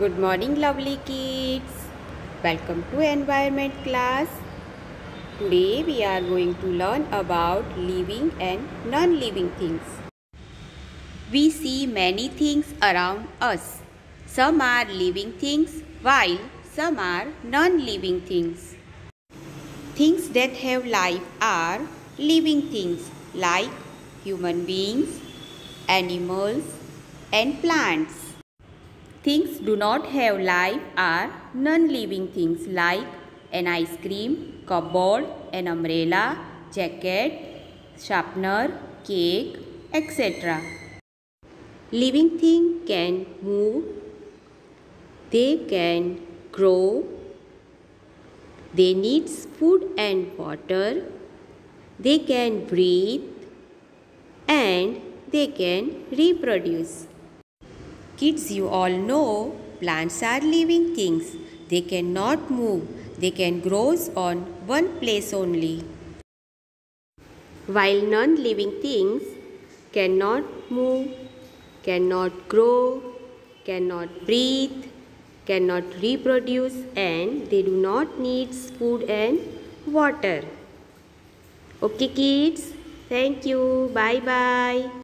Good morning, lovely kids. Welcome to environment class. Today we are going to learn about living and non-living things. We see many things around us. Some are living things while some are non-living things. Things that have life are living things like human beings, animals, and plants. Things do not have life are non-living things like an ice cream, cupboard, an umbrella, jacket, sharpener, cake, etc. Living things can move, they can grow, they need food and water, they can breathe, and they can reproduce. Kids, you all know plants are living things. They cannot move. They can grow on one place only. While non-living things cannot move, cannot grow, cannot breathe, cannot reproduce, and they do not need food and water. Okay kids, thank you. Bye bye.